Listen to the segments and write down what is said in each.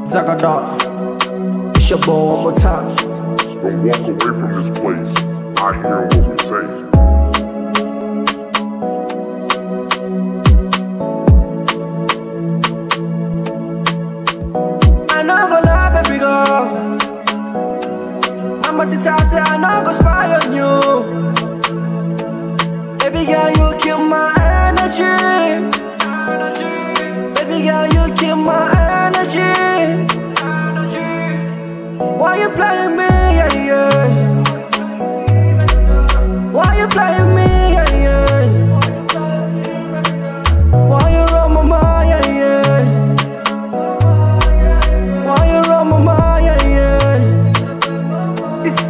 Zagada, it's your boy one more time. Don't walk away from this place, I hear what we say. I know go lie, baby girl. My sister say I know go spy on you. Baby girl, you kill my energy. Baby girl, you kill my energy. Why you playing me, yeah, yeah? Why you playing me, yeah, yeah? Why you run my mind, yeah, yeah? Why you run my mind, yeah, yeah? It's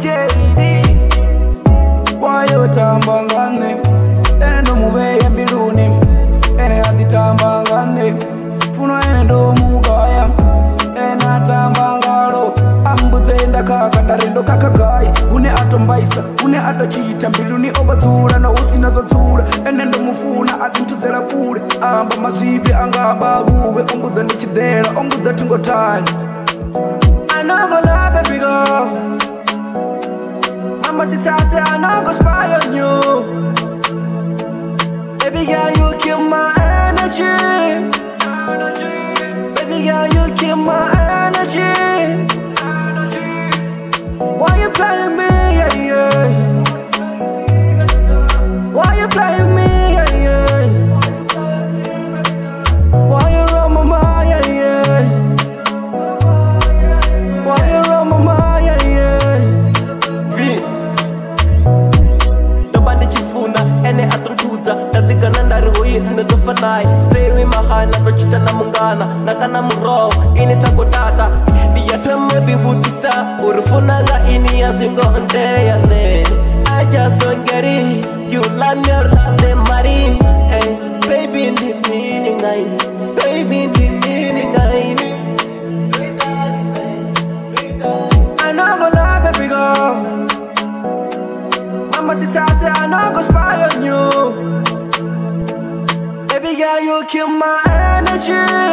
JD. Why you tambangane? Ene no muwe yambiruni. Ene hadi tambangane. Funo ene do mugaya. Ene atambangaro. Ambuzenda kaka ndarendo kakagai. Une atombaisa, une atachita mbiluni obatsura na usina zotsura. Ene ndo mufuna atintuzela kule. Amba maswipi anga babuwe. Ombuza ndichidera, ombuza tingotanya. I know go lie, baby girl. My sister say I know go spy on you. Baby girl, you kill my energy. Baby girl, you kill my energy. Why you playing me, yeah, yeah? Why you playing me, yeah, yeah? Why you run my mind, yeah, yeah? Why you run my mind, yeah, yeah? Nobody chifuna, ene atuntuza. Nadika nandari hoye ndofanai. Pewi mahana, tochita na mungana. Nakana muro, ini sakotata. Diyatweme bibutisa. Urufunaga ini ya singo ndeyane. I just don't get it. You love me or love them, Marie. Hey, baby, in the meaning I. Baby, in the meaning I. I know go lie, baby girl. My sister say I know go spy on you. Baby girl, you kill my energy.